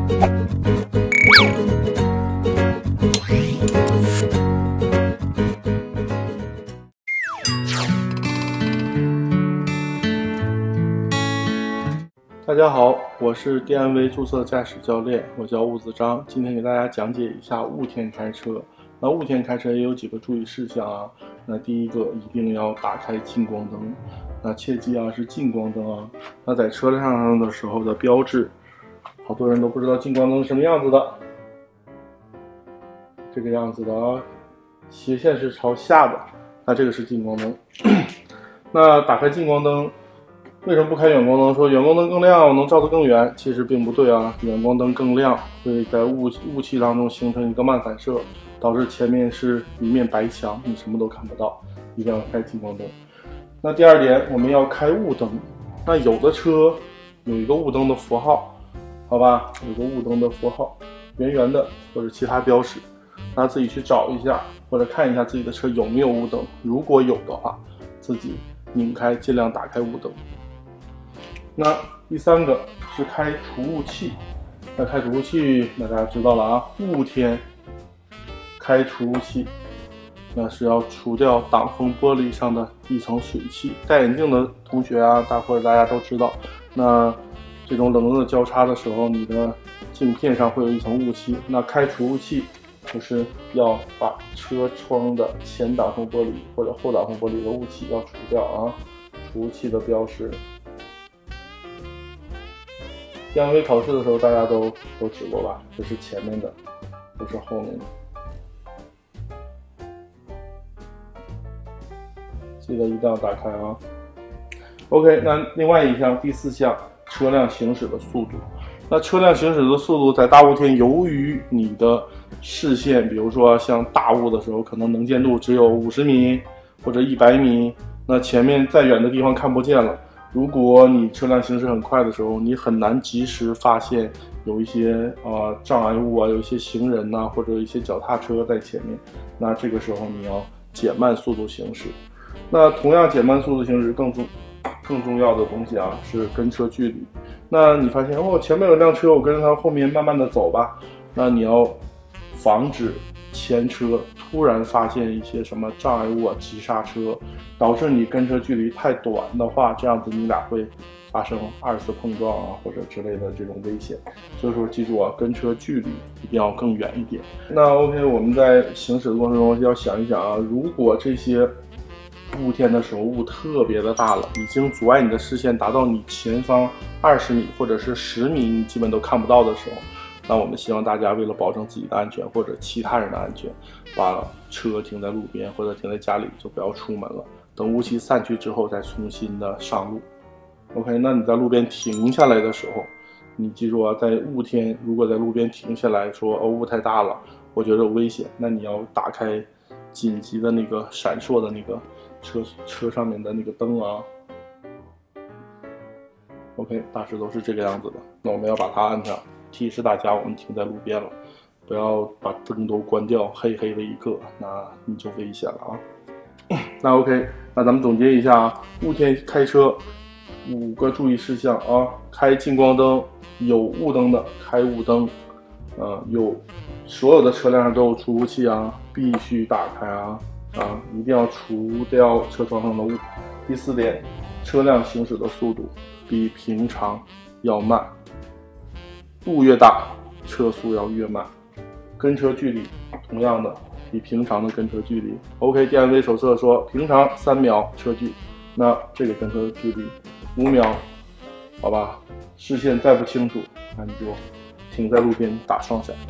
大家好，我是 DMV 注册驾驶教练，我叫吴子章。今天给大家讲解一下雾天开车。那雾天开车也有几个注意事项啊。那第一个，一定要打开近光灯。那切记啊，是近光灯啊。那在车辆上的时候的标志，好多人都不知道近光灯是什么样子的。这个样子的啊，斜线是朝下的。那这个是近光灯。那打开近光灯。为什么不开远光灯？说远光灯更亮，能照得更远，其实并不对啊。远光灯更亮会在雾气当中形成一个漫反射，导致前面是一面白墙，你什么都看不到。一定要开近光灯。那第二点，我们要开雾灯。那有的车有一个雾灯的符号，好吧，有个雾灯的符号，圆圆的或者其他标识，大家自己去找一下，或者看一下自己的车有没有雾灯。如果有的话，自己拧开，尽量打开雾灯。那第三个是开除雾器。那开除雾器，那大家知道了啊，雾天开除雾器，那是要除掉挡风玻璃上的一层水汽。戴眼镜的同学啊，大家都知道，那这种冷热交叉的时候，你的镜片上会有一层雾气。那开除雾器就是要把车窗的前挡风玻璃或者后挡风玻璃的雾气要除掉啊。除雾器的标识。DMV 考试的时候，大家都指过吧？这是前面的，这是后面的。记得一定要打开啊。OK， 那另外一项，第四项，车辆行驶的速度。那车辆行驶的速度在大雾天，由于你的视线，比如说像大雾的时候，可能能见度只有50米或者100米，那前面再远的地方看不见了。如果你车辆行驶很快的时候，你很难及时发现有一些障碍物啊，有一些行人呐，或者一些脚踏车在前面，那这个时候你要减慢速度行驶。那同样减慢速度行驶更重要的东西啊是跟车距离。那你发现前面有辆车，我跟着它后面慢慢的走吧，那你要防止前车突然发现一些什么障碍物啊，急刹车，导致你跟车距离太短的话，这样子你俩会发生2次碰撞啊，或者之类的这种危险。所以说记住啊，跟车距离一定要更远一点。那 OK， 我们在行驶的过程中要想一想啊，如果这些雾天的时候雾特别的大了，已经阻碍你的视线达到你前方20米或者是10米，你基本都看不到的时候，那我们希望大家为了保证自己的安全或者其他人的安全，把车停在路边或者停在家里，就不要出门了。等雾气散去之后再重新的上路。OK， 那你在路边停下来的时候，你记住啊，在雾天如果在路边停下来说雾太大了，我觉得有危险，那你要打开紧急的那个闪烁的那个车上面的那个灯啊。OK， 大致都是这个样子的。那我们要把它按上。提示大家，我们停在路边了，不要把灯都关掉，黑黑的一个，那你就危险了啊。那 OK， 那咱们总结一下啊，雾天开车5个注意事项啊：开近光灯，有雾灯的开雾灯，所有的车辆上都有除雾器啊，必须打开啊，一定要除掉车窗上的雾。第4点，车辆行驶的速度比平常要慢。雾越大，车速要越慢。跟车距离同样的，比平常的跟车距离。OK， DMV 手册说平常3秒车距，那这个跟车距离5秒，好吧？视线再不清楚，那你就停在路边打双闪。